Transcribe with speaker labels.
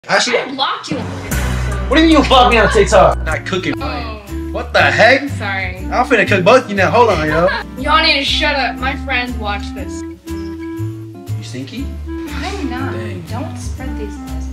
Speaker 1: Actually,
Speaker 2: I blocked you.
Speaker 1: what do you mean you blocked me on TikTok? Not cooking.
Speaker 2: Oh,
Speaker 1: What the heck?
Speaker 2: sorry.
Speaker 1: I'm finna cook both you now. Hold on, yo.
Speaker 2: Y'all need to shut up. My friends watch this.
Speaker 1: You stinky?
Speaker 2: I'm not.
Speaker 1: Dang.
Speaker 2: Don't spread these lies.